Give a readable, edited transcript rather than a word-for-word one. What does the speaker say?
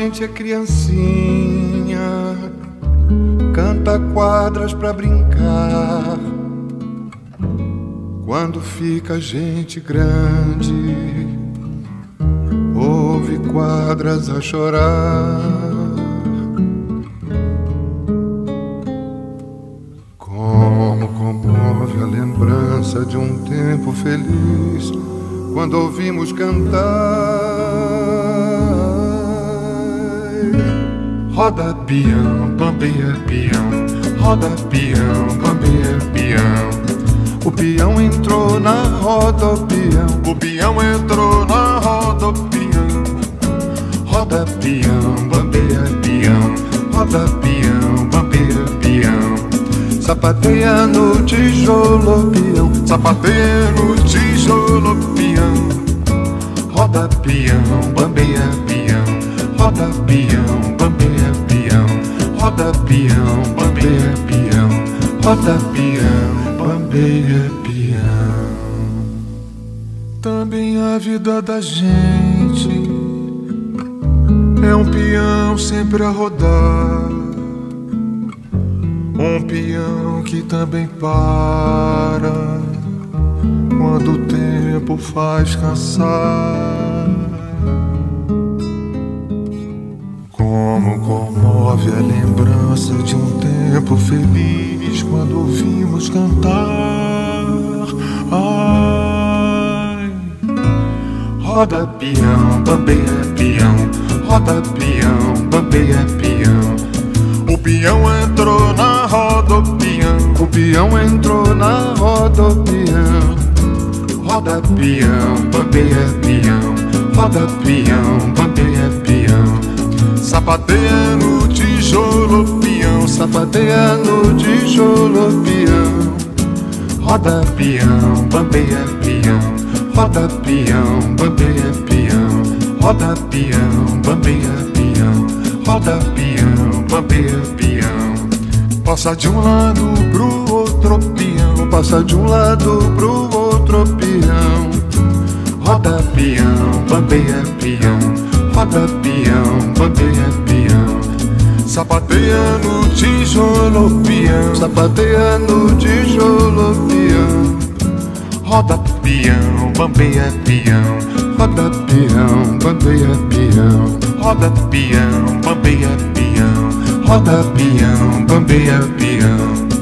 gente é criancinha, canta quadras pra brincar. Quando fica gente grande, ouve quadras a chorar. Como comove a lembrança de um tempo feliz, quando ouvimos cantar. Roda peão, bambeia peão, roda peão, bambeia peão. O peão entrou na roda, o peão, o peão entrou na roda, o peão. Roda peão, bambeia peão, roda peão, bambeia peão. Sapateia no tijolo, peão, sapateia no tijolo, peão. Roda peão, bambeia peão, roda peão, bambeia peão. Roda peão, bambeia peão, roda peão, bambeia peão. Também a vida da gente é um peão sempre a rodar, um peão que também para quando o tempo faz cansar. Como comove a lembrança de um tempo feliz quando ouvimos cantar. Ai. Roda peão, bambeia peão, roda peão, bambeia peão. O peão entrou na roda, o peão, o peão entrou na roda, o peão. Roda peão, bambeia peão, roda peão, bambeia peão. Sapateia no tijolo, peão, sapateia no tijolo, peão. Roda peão, bambeia peão, roda peão, bambeia peão. Roda peão, bambeia peão, roda peão, bambeia peão. Passa de um lado pro outro, peão, passa de um lado pro outro, peão. Roda peão, bambeia peão, roda peão, bambeia peão. Sapateia no tijolo, peão, sapateia no tijolo, peão. Roda peão, bambeia peão, roda peão, bambeia peão. Roda peão, bambeia peão, roda peão, bambeia peão.